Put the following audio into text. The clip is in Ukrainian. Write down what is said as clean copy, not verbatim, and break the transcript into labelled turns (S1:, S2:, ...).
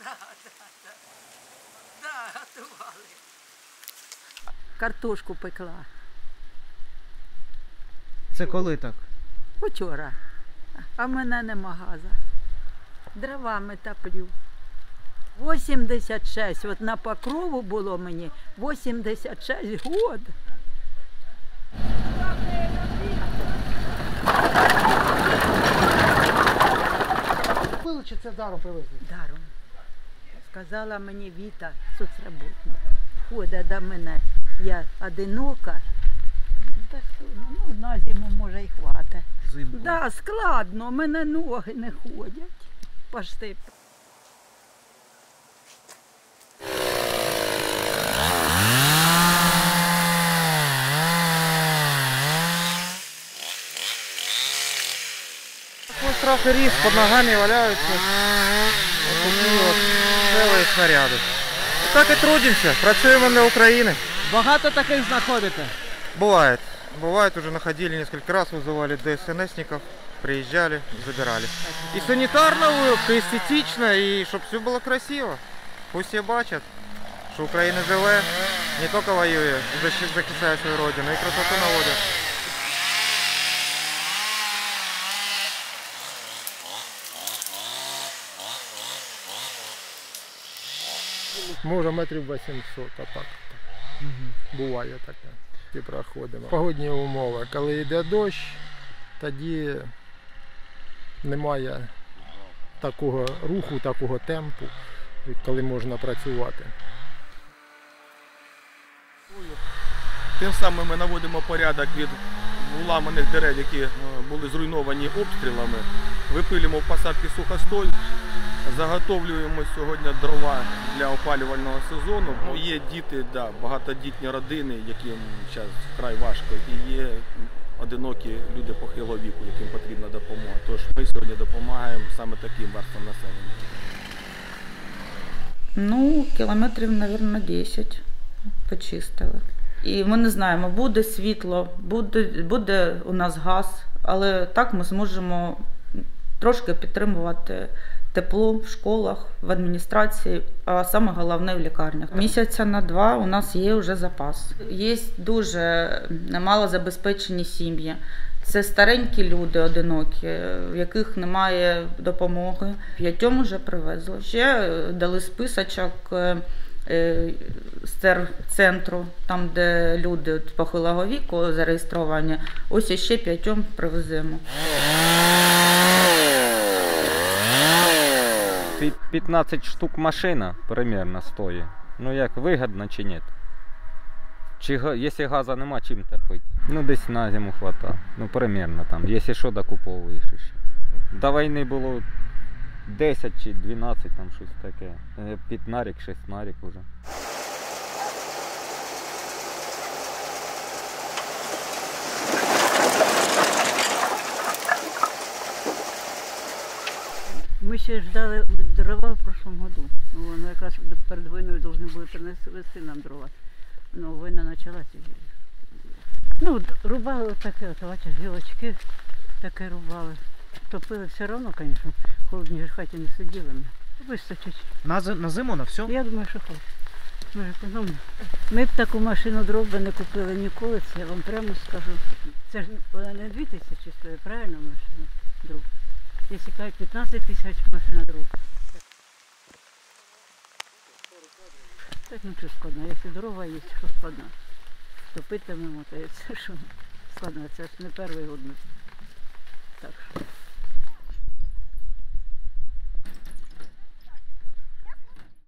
S1: Да, готували. Картошку пекла.
S2: Це коли так?
S1: Вчора. А в мене нема газу. Дровами топлю. 86, от на Покрову було мені 86 год.
S2: Купили чи це даром привезли?
S1: Даром. Сказала мені Віта, соцработник, ходить до мене. Я одинока. Так, ну, на зиму може й хватить.
S2: Взимку.
S1: Да, складно, у мене ноги не ходять. Пошти.
S2: Ось трохи ріс, під ногами валяються. Ось такі от стріли і снаряди. Так і трудимося, працюємо для України.
S3: Багато таких знаходите?
S2: Бывает. Бывает, уже находили несколько раз, вызывали ДСНСников, приезжали, забирали. И санитарно улыбка, и эстетично, и чтобы все было красиво. Пусть все бачат, что Украина живе, не только воює, захищає свою родину, и красоту наводит.
S4: Може метрів 800, а так. Буває таке. І проходимо. Погодні умови. Коли йде дощ, тоді немає такого руху, такого темпу, коли можна працювати.
S5: Тим самим ми наводимо порядок від уламаних дерев, які були зруйновані обстрілами. Випилюємо в посадки сухостой, заготовлюємо сьогодні дрова для опалювального сезону. Є діти, да, багатодітні родини, яким зараз вкрай важко, і є одинокі люди похилого віку, яким потрібна допомога. Тож ми сьогодні допомагаємо саме таким верствам населення.
S6: Ну, кілометрів, мабуть, 10 почистили. І ми не знаємо, буде світло, буде у нас газ, але так ми зможемо трошки підтримувати тепло в школах, в адміністрації, а саме головне в лікарнях. Місяця на 2 у нас є вже запас. Є дуже малозабезпечені сім'ї. Це старенькі люди одинокі, в яких немає допомоги. 5 вже привезли. Ще дали списочок з центру, там де люди похилого віку зареєстровані. Ось ще 5 привеземо.
S7: 15 штук машина примерно стоїть. Ну як, вигідно чи ні? Чи, якщо газу нема, чим топити? Ну десь на зиму хватає. Ну примерно там, якщо що, докуповуєш ще. До війни було 10 чи 12, там щось таке. 15, 16 вже.
S1: Ми ще ждали дрова в прошлом году. Воно якраз перед війною повинні були принести нам дрова. Ну, війна почалася. Ну, рубали таке, бачиш, гілочки таке рубали. Топили все одно, звісно, холодні ж в хаті не сиділи. Вистачить.
S2: На зиму, на все?
S1: Я думаю, що хватить. Може, економно. Ми б таку машину дров би не купили ніколи, це я вам прямо скажу. Це ж вона не 2000 стоїть, правильно, машина дров? Якщо кажуть, 15 тисяч машина дров. Так нічого складно, якщо дрова є, що складно. Топитимемо, то це що складно, це ж не перший год. Так що.